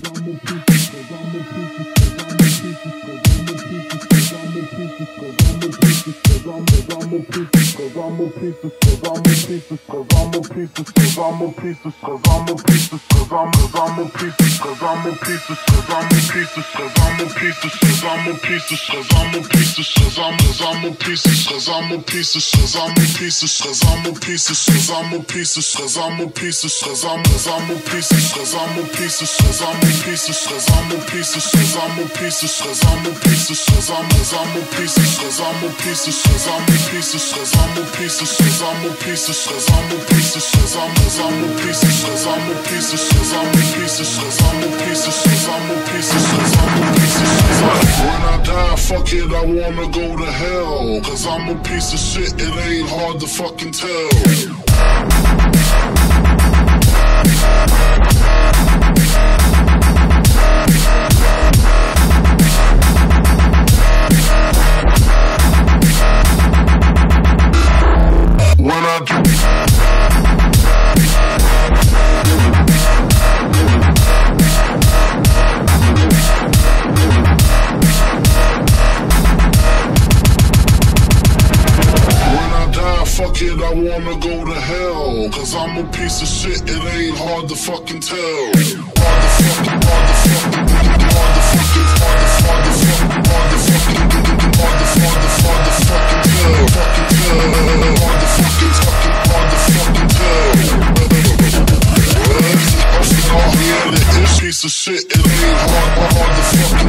Fuck it, I wanna go to hell, 'cause I'm a piece of shit, it ain't hard to fucking tell. Fuck it, I wanna go to hell, 'cause I'm a piece of shit, it ain't hard to fucking tell. Piece of shit, it ain't hard to fucking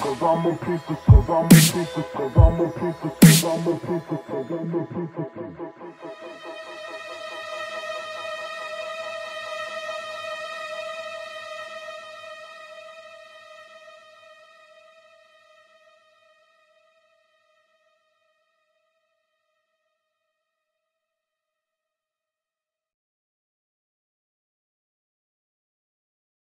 I'm a piece of